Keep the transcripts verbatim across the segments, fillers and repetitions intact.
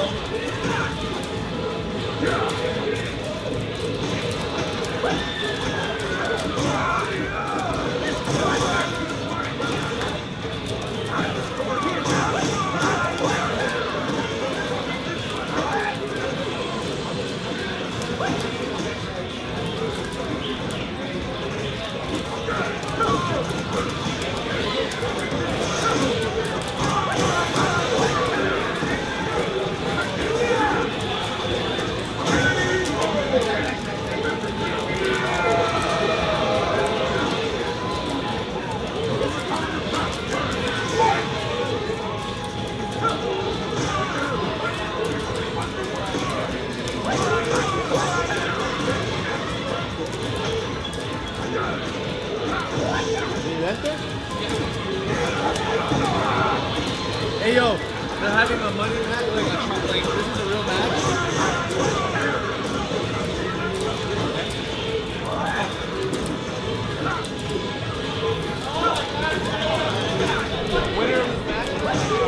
Hey yo, they're having a money match, like, a, like this is a real match? Winner of this match?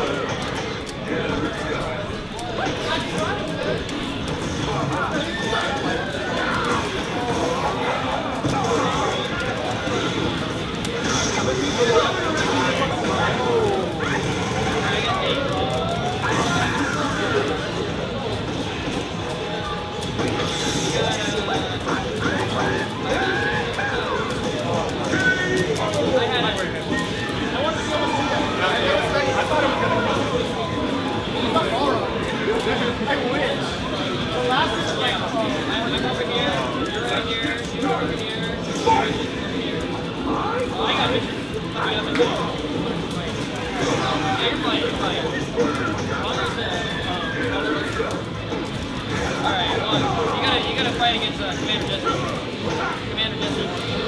I wish. The last is like, I'm over here, you're right here, you're over here, you're here. Oh, I got pictures. I got pictures. Yeah, you're fine, you're fine. Alright, well, you gotta, you gotta fight against uh, Commander Jesse. Commander Jesse.